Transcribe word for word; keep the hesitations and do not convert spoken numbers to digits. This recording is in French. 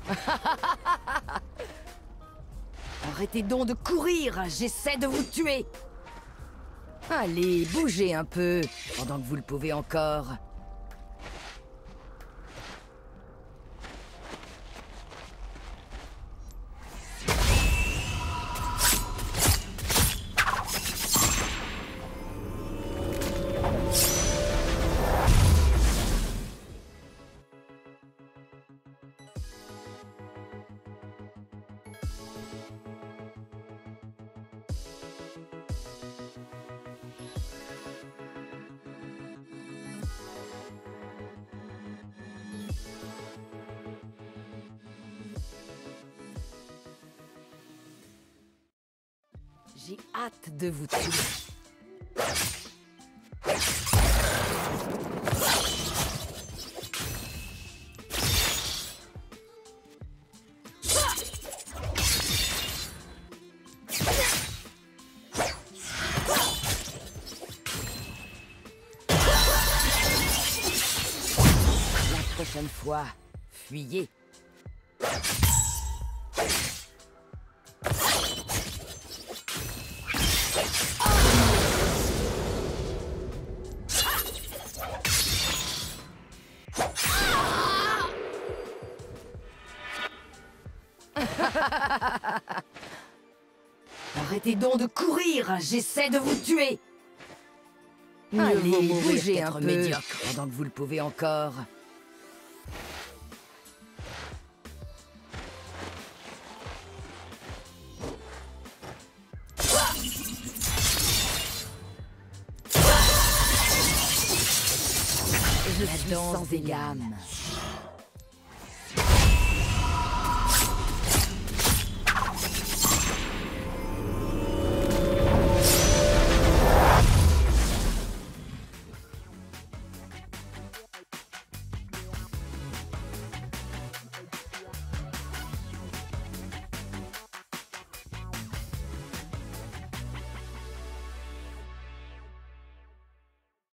Arrêtez donc de courir, j'essaie de vous tuer. Allez, bougez un peu, pendant que vous le pouvez encore. J'ai hâte de vous tuer. La prochaine fois, fuyez. Arrêtez donc de courir, j'essaie de vous tuer. Allez, bougez un peu, médiocre, pendant que vous le pouvez encore. Je suis sans égale.